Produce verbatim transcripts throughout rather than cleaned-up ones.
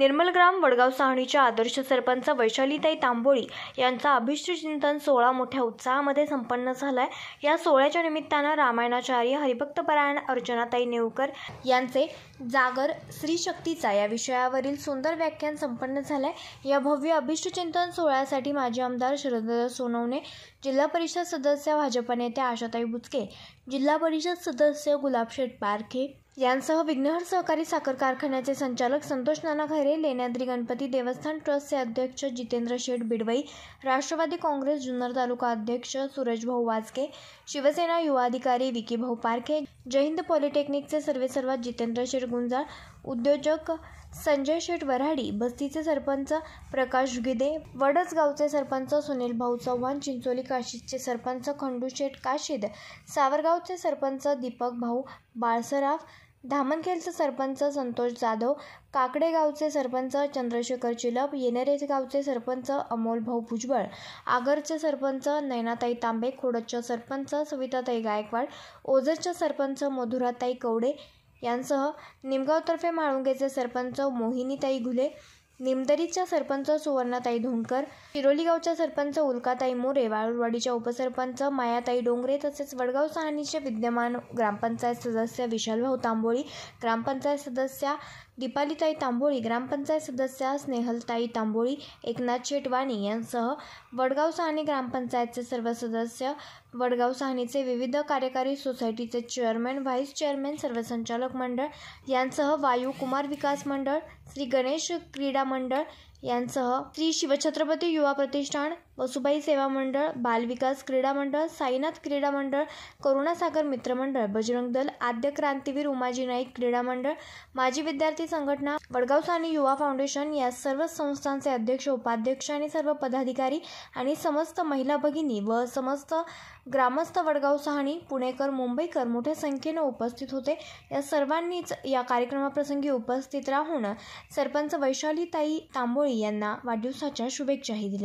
निर्मलग्राम वडगाव सहाणीच्या आदर्श सरपंच वैशालीताई तांबोळी यांचा अभिष्ट चिंतन सोहळा मोठ्या उत्साहामध्ये संपन्न झालाय। या सोहळ्याच्या निमित्तानं रामायणाचार्य हरिभक्तपरायण अर्चनाताई नेवकर यांचे जागर स्त्री शक्तीचा या विषयावरील सुंदर व्याख्यान संपन्न झालंय। या भव्य अभिष्ट चिंतन सोहळ्यासाठी माजी आमदार शरद सोनवणे, जिल्हा परिषद सदस्य भाजप नेत्या आशाताई बुचके, जिल्हा परिषद सदस्य गुलाबशेठ पारखे यांसह विघ्नहर सहकारी साखर कारखान्याचे संचालक संतोष नाना खैरे, लेण्याद्री गणपती देवस्थान ट्रस्टचे अध्यक्ष जितेंद्र शेठ बिडवई, राष्ट्रवादी काँग्रेस जुन्नर तालुका अध्यक्ष सूरजभाऊ वाजके, शिवसेना युवा अधिकारी विकीभाऊ पारखे, जय हिंद पॉलिटेक्निकचे सर्वेसर्वा जितेंद्र शेठ गुंजाळ, उद्योजक संजय शेठ वऱ्हाडी, बस्तीचे सरपंच प्रकाश गिदे, वडसगावचे सरपंच सुनील भाऊ चव्हाण, चिंचोली काशीदचे सरपंच खंडू शेठ काशीद, सावरगावचे सरपंच दीपक भाऊ बाळसराफ, धामणखेलचे सरपंच संतोष जाधव, काकडे गावचे सरपंच चंद्रशेखर चिलप, येनेरे गावचे सरपंच अमोल भाऊ भुजबळ, आगरचे सरपंच नयनाताई तांबे, खोडदच्या सरपंच सविताताई गायकवाड, ओझरच्या सरपंच मधुराताई कवडे यांसह निमगावतर्फे म्हाळुंगेचे सरपंच मोहिनीताई घुले, निमदरीच्या सरपंच सुवर्णाताई धोंडकर, शिरोली गावच्या सरपंच उल्काताई मोरे, वाळूरवाडीच्या उपसरपंच मायाताई डोंगरे तसेच वडगाव सहानीचे विद्यमान ग्रामपंचायत सदस्य विशालभाऊ तांबोळी, ग्रामपंचायत सदस्या दीपालीताई तांबोळी, ग्रामपंचायत सदस्या स्नेहलताई तांबोळी, एकनाथ शेटवाणी यांसह वडगाव सहानी ग्रामपंचायतचे सर्व सदस्य, वडगाव सहानीचे विविध कार्यकारी सोसायटीचे चेअरमॅन, व्हाईस चेअरमॅन, सर्व संचालक मंडळ यांसह वायू कुमार विकास मंडळ, श्री गणेश क्रीडा मंडळ यांसह श्री शिवछत्रपती युवा प्रतिष्ठान, वसुबाई सेवा मंडळ, बालविकास क्रीडा मंडळ, साईनाथ क्रीडा मंडळ, करुणासागर मित्र मंडळ, बजरंग दल, आद्य क्रांतीवीर उमाजी नाईक क्रीडा मंडळ, माजी विद्यार्थी संघटना, वडगाव सहानी युवा फाउंडेशन या सर्व संस्थांचे अध्यक्ष, उपाध्यक्ष आणि सर्व पदाधिकारी आणि समस्त महिला भगिनी व समस्त ग्रामस्थ वडगाव सहानी, पुणेकर, मुंबईकर मोठ्या संख्येने उपस्थित होते। या सर्वांनीच या कार्यक्रमाप्रसंगी उपस्थित राहून सरपंच वैशालीताई तांबोळी यांना वाढदिवसाच्या शुभेच्छाही दिल्या।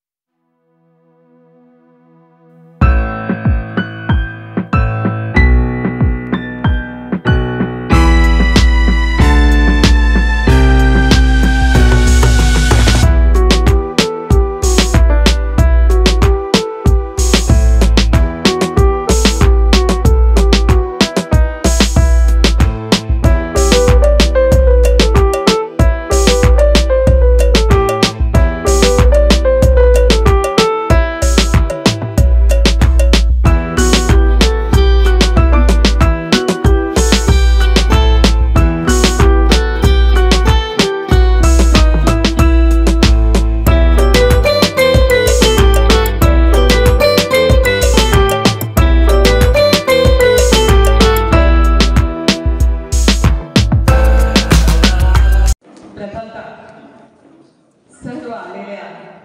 सर्व आलेल्या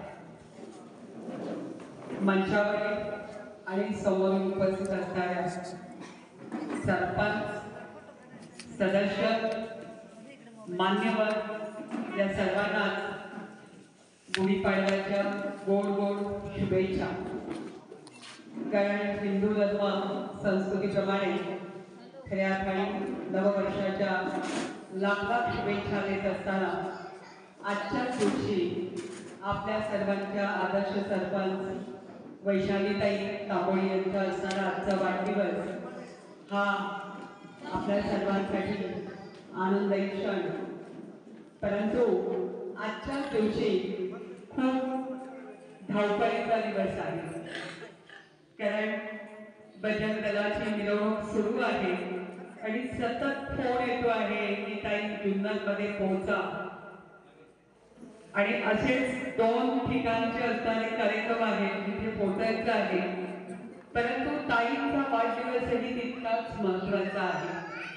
मंचावर आणि समोर उपस्थित असणाऱ्या सरपंच, सदस्य, मान्यवर या सर्वांना गुढीपाडव्याच्या गोड गोड शुभेच्छा। कारण हिंदू धर्म संस्कृतीप्रमाणे खऱ्या अर्थाने नववर्षाच्या लाख लाख शुभेच्छा देत असताना आजच्या दिवशी आपल्या सर्वांच्या आदर्श सरपंच वैशालीताई तांबोळी यांचा असणारा आजचा वाढदिवस हा आपल्या सर्वांसाठी आनंददायी क्षण, परंतु आजच्या दिवशी खूप धावपळीचा दिवस आहे। कारण बजरंग दलाची मिरवणूक सुरू आहे आणि सतत फोन येतो आहे की ताई जुन्नरमध्ये पोहोचा आणि असेच दोन ठिकाणचे असणारे कार्यक्रम आहेत जिथे पोहोचायचं आहे, परंतु ताईंचा वाढदिवसही तितकाच महत्त्वाचा आहे।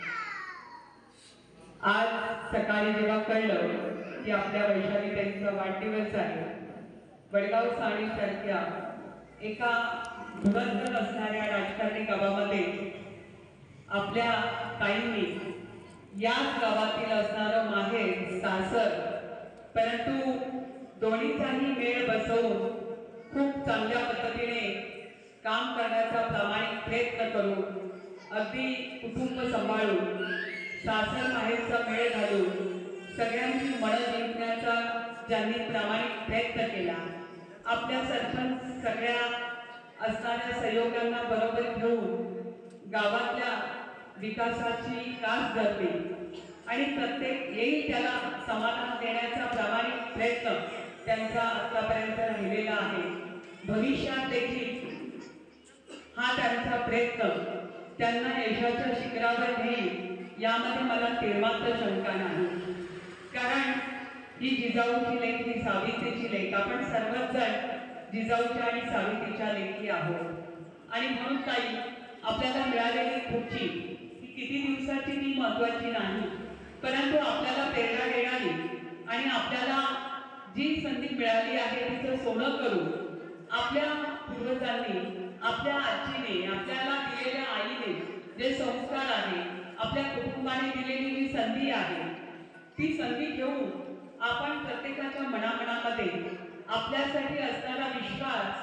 आज सकाळी जेव्हा कळलं की आपल्या वैशालीताईंचा वाढदिवस आहे, वडगाव सहानी सारख्या एका धुरंधर असणाऱ्या राजकारणी गावामध्ये आपल्या ताईंनी याच गावातील असणारं माहेर सासर, परंतु दोन्हीचाही मेळ बसवून खूप चांगल्या पद्धतीने काम करण्याचा प्रामाणिक प्रयत्न करून अगदी कुटुंब सांभाळून सासर माहेरचा मेळ घालून सगळ्यांची मनं जिंकण्याचा ज्यांनी प्रामाणिक प्रयत्न केला, आपल्या सरपंच सगळ्या असणाऱ्या सहयोगांना बरोबर घेऊन गावातल्या विकासाची कास धरली आणि प्रत्येक येईल त्याला समाधान देण्याचा प्रामाणिक प्रयत्न त्यांचा आतापर्यंत राहिलेला आहे. भविष्यात देखील हा त्यांचा प्रयत्न त्यांना यशाच्या शिखरावर नेईल यामध्ये मला तेरमात्र शंका नाही. कारण ही जिजाऊची लेक, ही सावित्रीची लेक, आपण सर्वच जण जिजाऊच्या आणि सावित्रीच्या लेकी आहोत आणि म्हणून ताई आपल्याला मिळालेली खुर्ची ही किती दिवसाची ती महत्वाची नाही, परंतु आपल्याला प्रेरणा देणारी आणि आपल्याला जी संधी मिळाली आहे तिचं सोनं करू. आपल्या पूर्वजांनी, आपल्या आजीने आपल्याला दिलेल्या आईने जे संस्कार आहे, आपल्या कुटुंबाने दिलेली जी संधी आहे, ती संधी घेऊन आपण प्रत्येकाच्या मनामनामध्ये आपल्यासाठी असणारा विश्वास.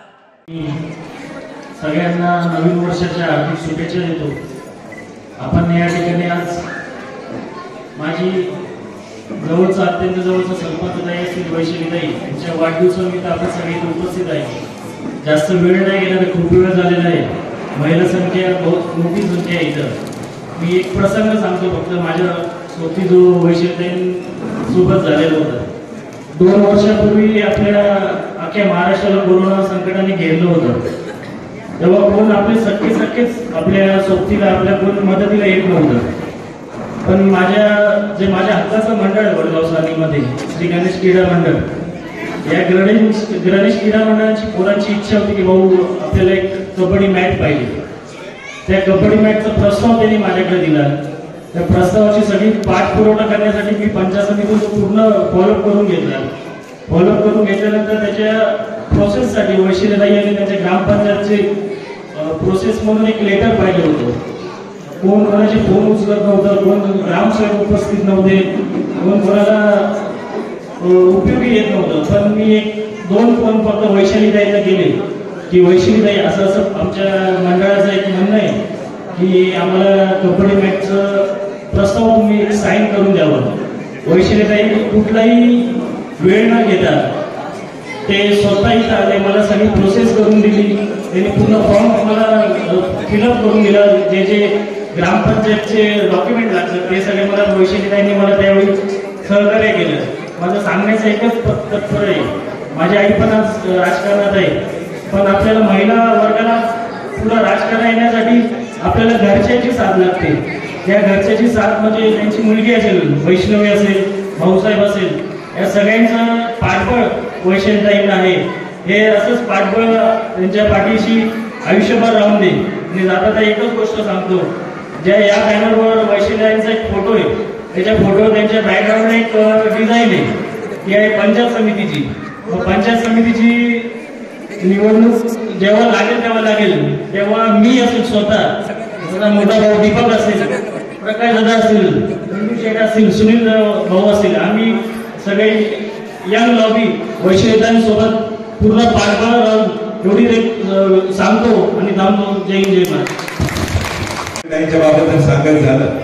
सगळ्यांना नवीन वर्षाच्या हार्दिक शुभेच्छा देतो. आपण या ठिकाणी आज माझी जवळचा अत्यंत जवळचा सरपंचताई असतील वैशालीताई यांच्या वाढदिवसानिमित्त आपण सगळे उपस्थित आहे. जास्त वेळ नाही गेला तर खूप वेळ झालेला आहे. महिला संख्या बहुत मोठी संख्या आहे इथं. मी एक प्रसंग सांगतो फक्त. माझ्या सोबती जो वैशालीताई सोबत झालेला होता दोन वर्षापूर्वी आपल्या अख्ख्या महाराष्ट्राला कोरोना संकटाने घेरलं होतं. तेव्हा कोण आपले सख्खे सख्खेच आपल्या सोबतीला आपल्या कोण मदतीला येत नव्हतं. पण माझ्या जे माझ्या हक्काचं मंडळ आहे वडगाव सानीमध्ये श्री गणेश क्रीडा मंडळ, या गणेश गणेश क्रीडा मंडळाची पोरांची इच्छा होती की भाऊ आपल्याला एक कबड्डी मॅच पाहिजे. त्या कबड्डी मॅचचा प्रस्ताव त्यांनी माझ्याकडे दिला. त्या प्रस्तावाची सगळी पाठपुरवठा करण्यासाठी मी पंचायत समितीतून पूर्ण फॉलोअप करून घेतला. फॉलोअप करून घेतल्यानंतर त्याच्या प्रोसेससाठी वैशालीताई आणि त्यांच्या ग्रामपंचायतचे प्रोसेस म्हणून एक लेटर पाहिजे होतं. कोण कोणाचे फोन उचलत नव्हतं, कोण ग्रामसेवक उपस्थित नव्हते, कोण कोणाला उपयोगी येत नव्हतं. पण मी एक दोन फोन फक्त वैशालीताईला केले की वैशालीताई असं असं आमच्या मंडळाचं एक म्हणणं आहे की आम्हाला कबड्डी मॅचचं प्रस्ताव तुम्ही साईन करून द्यावं. वैशालीताई कुठलाही वेळ न घेता ते स्वतः इथं आले, मला सगळी प्रोसेस करून दिली. त्यांनी पूर्ण फॉर्म मला फिलअप करून दिला. जे जे ग्रामपंचायतचे डॉक्युमेंट लागतात ते सगळे मला वैशालीताईंनी मला त्यावेळी सहकार्य केलं. माझं सांगण्याचं एकच तत्पर आहे, माझी आई पण आज राजकारणात आहे, पण आपल्याला महिला वर्गाला पुढं राजकारण येण्यासाठी आपल्याला घरच्याची साथ लागते. त्या घरच्याची साथ म्हणजे त्यांची मुलगी असेल, वैष्णवी असेल, भाऊसाहेब असेल, या सगळ्यांचं पाठबळ वैशालीताईंना आहे. हे असंच पाठबळ त्यांच्या पाठीशी आयुष्यभर राहून दे. आणि जाता एकच गोष्ट सांगतो, ज्या या बॅनरवर वैशालीताईंचा एक फोटो आहे, त्याच्या फोटोवर त्यांच्या बॅकग्राऊंडला एक डिझाईन आहे, ती आहे पंचायत समितीची. पंचायत समितीची निवडणूक जेव्हा लागेल तेव्हा लागेल तेव्हा मी असेल, स्वतः मोठा भाऊ दीपक असेल, प्रकाश दादा असतील, रणजित शेठ असतील, सुनील भाऊ असतील, आम्ही सगळे यंग लॉबी वैशालीताईंसोबत पूर्ण पाठबळ राहून एवढी सांगतो आणि थांबतो. जय हिंद, जय महाराष्ट्र. त्यांच्या बाबत सांगायचं झालं,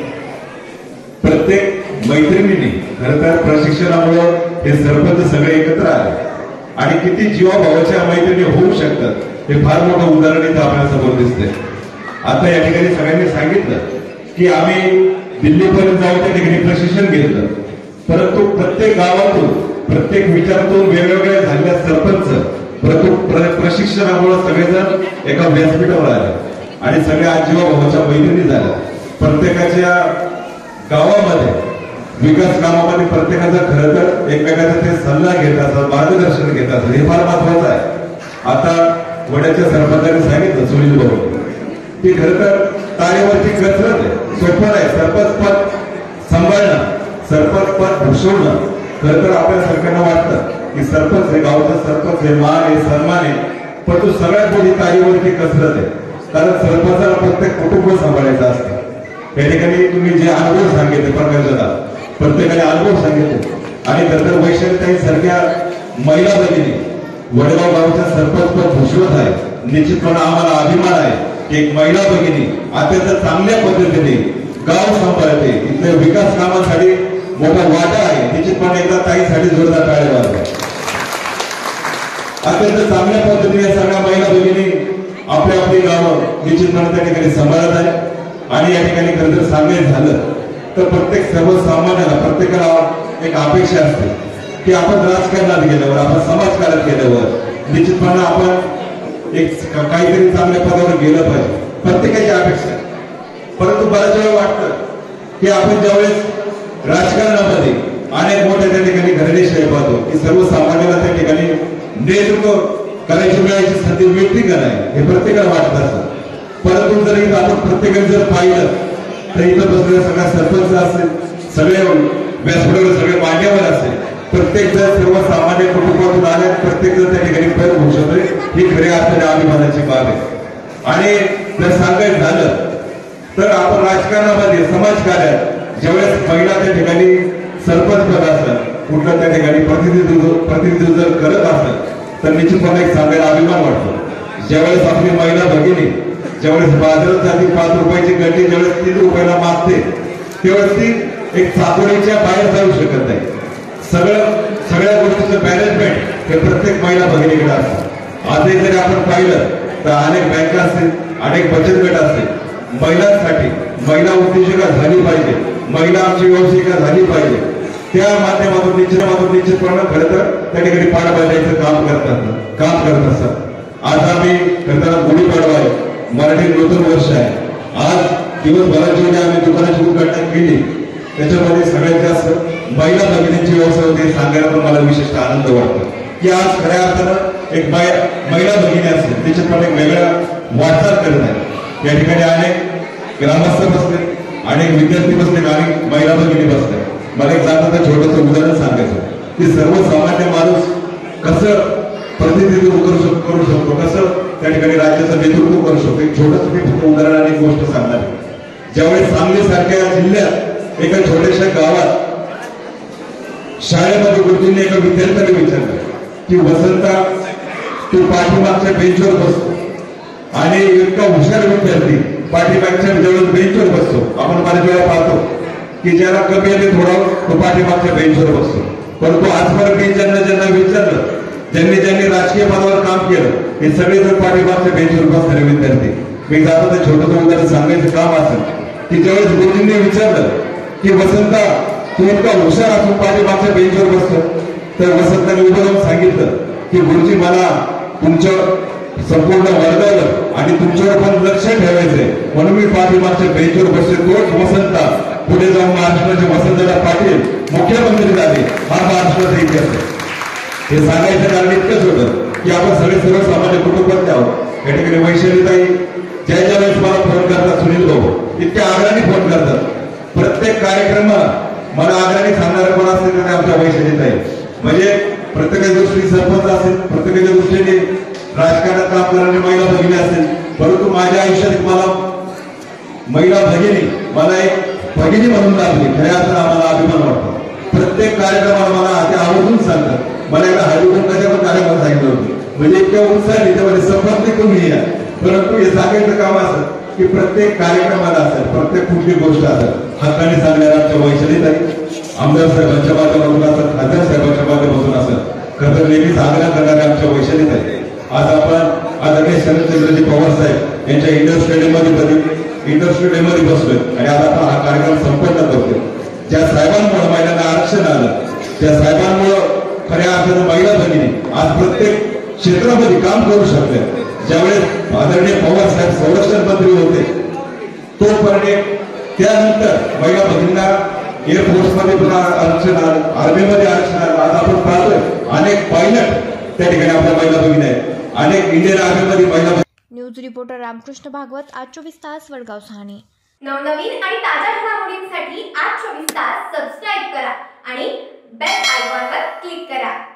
प्रत्येक मैत्रिणीने खरं तर प्रशिक्षणामुळे हे सरपंच सगळे एकत्र आले आणि किती जीवाभावाच्या मैत्रिणी होऊ शकतात हे फार मोठं उदाहरण इथं आपल्या समोर दिसतंय. आता या ठिकाणी सगळ्यांनी सांगितलं की आम्ही दिल्लीपर्यंत जाऊन त्या ठिकाणी प्रशिक्षण घेतलं, परंतु प्रत्येक गावातून प्रत्येक विचारातून वेगवेगळ्या झालेल्या सरपंच प्रशिक्षणामुळे सगळेजण एका व्यासपीठावर आले आणि सगळ्या जीवाभावाच्या मैत्रिणी झाल्या. प्रत्येकाच्या गावामध्ये विकास कामामध्ये प्रत्येकाचा खरं तर एकमेकाचा ते सल्ला घेत असतात, मार्गदर्शन घेत असतात, हे फार महत्वाचं आहे. आता वड्याच्या सरपंचाने सांगितलं सुनील भाऊ की खरं तर तारेवरची कसरत आहे, सोपं आहे. सरपंच पद सांभाळणं, सरपंच पद भूषवणं खरं तर आपल्या सरकारला वाटतं की सरपंच हे गावचं सरपंच हे मान आहे, सन्मान आहे, पण तो सगळ्यात मोठी तारेवरची कसरत आहे. कारण सरपंचाला प्रत्येक कुटुंब सांभाळायचं असतं. या ठिकाणी तुम्ही जे अनुभव सांगितले प्रकाशदा, प्रत्येकाने अनुभव सांगितले आणि नंतर वैशालीताई सारख्या महिला भगिनी वडगाव गावच्या सरपंच पद भूषवत आहे. निश्चितपणे आम्हाला अभिमान आहे की एक महिला भगिनी अत्यंत चांगल्या पद्धतीने गाव सांभाळते, इथल्या विकास कामासाठी मोठा वाटा आहे. निश्चितपणे एकदा ताईसाठी जोरदार टाळ्या वाजवा. अत्यंत चांगल्या पद्धतीने सगळ्या महिला भगिनी आपली आपली गावं निश्चितपणे त्या ठिकाणी सांभाळत आहे. आणि या ठिकाणी खरं जर सांगायचं झालं तर प्रत्येक सर्वसामान्याला प्रत्येकाला एक अपेक्षा असते की आपण राजकारणात गेल्यावर, आपण समाजकार्यात गेल्यावर निश्चितपणे आपण एक काहीतरी चांगल्या पदावर गेलं पाहिजे, प्रत्येकाची अपेक्षा. परंतु बऱ्याच वेळा वाटतं की आपण ज्यावेळेस राजकारणामध्ये अनेक मोठ्या त्या ठिकाणी घराणेशाही पाहतो की सर्वसामान्याला त्या ठिकाणी नेतृत्व करायची मिळायची संधी मिळते का नाही हे प्रत्येकाला वाटत असतं. परंतु जर इथं आपण प्रत्येकाने जर पाहिलं तर इथं बसलेल्या सगळ्या सरपंच असेल, सगळे व्यासपीठावर सगळे मान्यवर असेल, प्रत्येक जण सर्वसामान्य कुटुंबातून आले, प्रत्येक जण त्या ठिकाणी पैर होऊ शकतो ही खऱ्या अर्थाने अभिमानाची बाब आहे. आणि जर सांगायचं झालं तर आपण राजकारणामध्ये समाजकार्यात ज्यावेळेस महिला त्या ठिकाणी सरपंच पद असतात, कुठलं त्या ठिकाणी प्रतिनिधित्व प्रतिनिधित्व जर करत असतात तर निश्चितपणे एक सांगायला अभिमान वाटतो. ज्यावेळेस आपली महिला भगिनी ज्यावेळेस बाजारात जाती पाच रुपयाची गड्डी ज्यावेळेस तीन रुपयाला मागते त्यावेळेस ती एक चाकोरीच्या बाहेर जाऊ शकत नाही. सगळं सगळ्या गोष्टीचं मॅनेजमेंट हे प्रत्येक महिला भगिनीकडे असतं. आजही जरी आपण पाहिलं तर अनेक बँका असतील, अनेक बचत गट असतील, महिलांसाठी महिला उद्योजका झाली पाहिजे, महिला आमची व्यावसायिका झाली पाहिजे, त्या माध्यमातून निश्चित निश्चितपणे खरं तर त्या ठिकाणी पाठबाजायचं काम करतात काम करत असतात. आज आम्ही खरं गुढीपाडवा आहे, मराठी नूतन वर्ष आहे. आज दिवसभराची वेळी आम्ही दुकानाची उद्घाटन केली, त्याच्यामध्ये सगळ्यात जास्त महिला भगिनींची व्यवसाय होते सांगायला पण मला विशेष आनंद वाटतो की आज खऱ्या अर्थानं एक महिला भगिनी असेल निश्चितपणे एक वेगळ्या वाटचाल करत आहे. या ठिकाणी अनेक ग्रामस्थ बसले, अनेक विद्यार्थी बसले आणि महिला भगिनी बसले. मला एक साधं छोटस उदाहरण सांगायचं की सर्वसामान्य माणूस कसं प्रतिनिधित्व करू शकतो करू शकतो कसं त्या ठिकाणी राज्याचं नेतृत्व करू शकतो. एक छोटस मी फक्त उदाहरण आणि गोष्ट सांगणार. ज्यावेळेस सांगली सारख्या जिल्ह्यात एका छोट्याशा गावात शाळेमध्ये गुरुजींनी एका विद्यार्थ्याला विचारलं की वसंता तू पाठीमागच्या बेंचवर बसतो आणि इतका हुशार विद्यार्थी पाठीमागच्या ज्यावेळेस बेंचवर बसतो, आपण बऱ्याच वेळा पाहतो की ज्याला कमी येते थोडा तो पाठीमागच्या बेंचवर बसतो. परंतु आजपर्यंत मी ज्यांना ज्यांना विचारलं, ज्यांनी ज्यांनी राजकीय पदावर काम केलं हे सगळे जर पाठीमागच्या बेंचवर बसणारे विद्यार्थी. मी जातो तर छोटं उदाहरण सांगायचं काम असेल की ज्यावेळेस गुरुजींनी विचारलं की वसंता तू इतका हुशार असून पाठीमागच्या बेंचवर बसतो, तर वसंताने उभं राहून सांगितलं की गुरुजी मला तुमच्या संपूर्ण वर्गावर आणि तुमच्यावर पण लक्ष ठेवायचंय म्हणून मी पाठीमागच्या बेंचवर बसले. तोच वसंता पुढे जाऊन महाराष्ट्राचे वसंतदादा पाटील मुख्यमंत्री झाले. हा महाराष्ट्राचा इतिहास आहे. हे सांगायचं कारण इतकंच होतं की आपण सगळे सर्वसामान्य कुटुंबातले आहोत. या ठिकाणी वैशालीताई ज्या ज्या वेळेस मला फोन करतात, सुनील भाऊ इतक्या आग्रहाने फोन करतात. प्रत्येक कार्यक्रमाला मला आग्रहाने सांगणारे कोण असतील तर आमच्या वैशालीताई. म्हणजे प्रत्येकाच्या दृष्टीने सरपंच असेल, प्रत्येकाच्या दृष्टीने राजकारणात काम करणारी महिला भगिनी असेल, परंतु माझ्या आयुष्यात मला महिला भगिनी मला एक भगिनी म्हणून लागली. खऱ्या अर्थानं आम्हाला अभिमान वाटतो. प्रत्येक कार्यक्रमाला मला ते आवर्जून सांगतात. मला एकदा हळदीकुंकाच्या पण कार्यक्रम सांगितलं होतं, म्हणजे इतक्या उत्साह त्याच्यामध्ये संपर्क तुम्ही या. परंतु हे सांगायचं काम असं की प्रत्येक कार्यक्रमाला असेल, प्रत्येक कुठली गोष्ट असेल हक्काने सांगणाऱ्या आमच्या वैशालीताई, आमदार साहेबांच्या माध्यमातून असेल, खासदार साहेबांच्या माध्यमातून असेल, खरं तर नेहमीच आग्रह करणाऱ्या आमच्या वैशालीताई. आज आपण आदरणीय शरदचंद्रजी पवार साहेब यांच्या इंडोर स्टेडियम मध्ये इंडोर स्टेडियम मध्ये बसलोय आणि आज आपण हा कार्यक्रम संपन्न करतोय. ज्या साहेबांमुळे महिलांना आरक्षण आलं, त्या साहेबांमुळे खऱ्या अर्थानं महिला भगिनी आज प्रत्येक क्षेत्रामध्ये काम करू शकते. ज्यावेळेस आदरणीय पवार साहेब संरक्षण मंत्री होते तोपर्यंत त्यानंतर महिला भगिनींना एअरफोर्स मध्ये पण आरक्षण आलं, आर्मीमध्ये आरक्षण आलं. आज आपण पाहतोय अनेक पायलट त्या ठिकाणी आपल्या महिला भगिनी आहेत, अनेक इंडियन आर्मीमध्ये महिला. न्यूज रिपोर्टर रामकृष्ण भागवत, आज चोवीस तास, वडगाव सहानी. नवनवीन आणि ताज्या घडामोडींसाठी आज चोवीस तास सबस्क्राईब करा आणि बेल आयकॉनवर क्लिक करा.